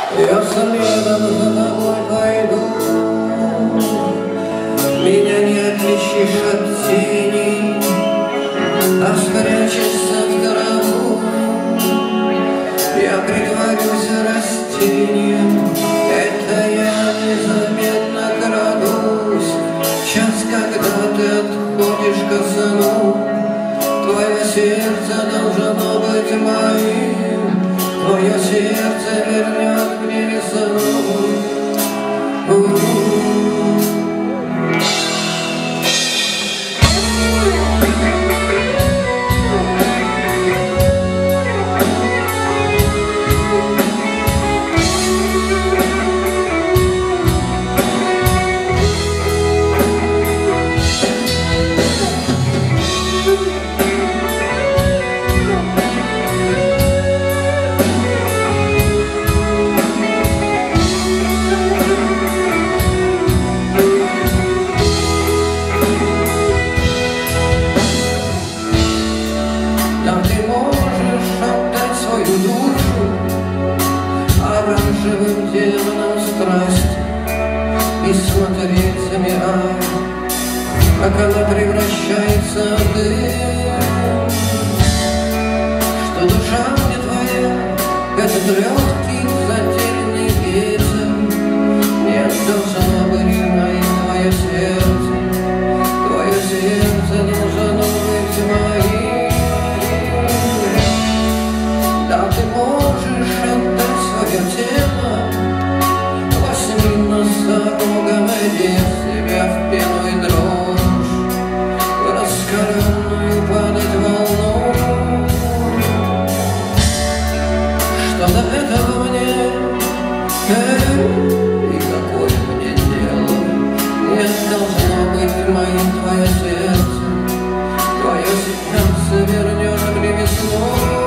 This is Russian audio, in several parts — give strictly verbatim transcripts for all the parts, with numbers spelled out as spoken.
Я следом за тобой пойду, меня не отличишь от тени, а спрячешься в траву. Я притворюсь растением, это я незаметно крадусь. Час, когда ты отходишь ко сну, твое сердце должно быть моим, твое сердце вернет мне весну. Оранжевым демоном страсть и смотреть, замирая, как она превращается в дым. Что душа мне твоя, этот легкий затерянный ветер, нет, должно быть моим твое сердце, твое сердце должно быть моим. Да, ты можешь отдать свое тело восьми носорогам, одев себя в пену и дрожь, раскаленную падать волну. Что до этого мне, эй, и какое мне дело? Нет, должно быть моим твое сердце, твое сердце вернет мне весну.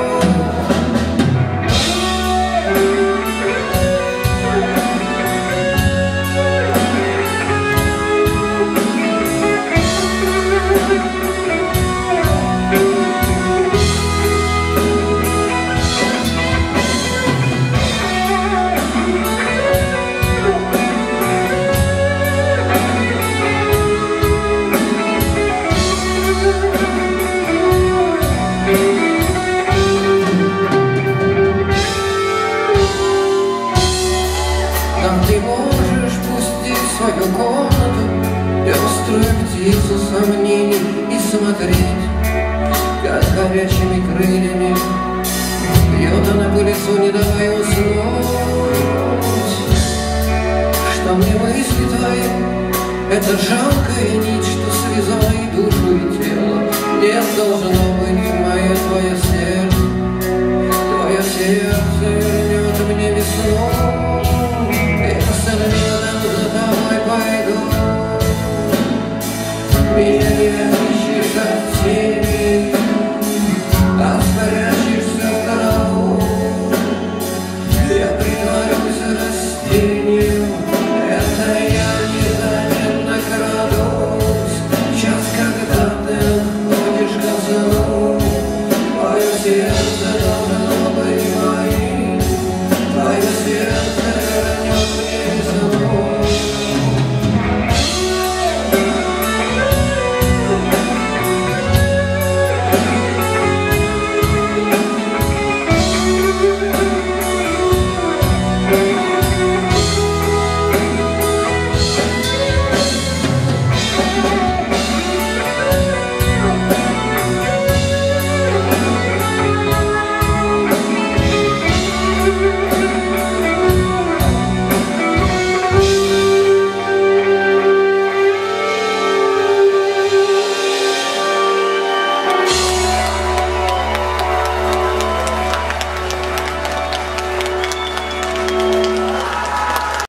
Ты можешь пустить в свою комнату пеструю птицу сомнений и смотреть, как горячими крыльями бьет она по лицу, не давая уснуть. Что мне мысли твои, это жалкая нить, что связала и душу, и тело. Нет, должно быть мое твое сердце, твое сердце вернет мне весну.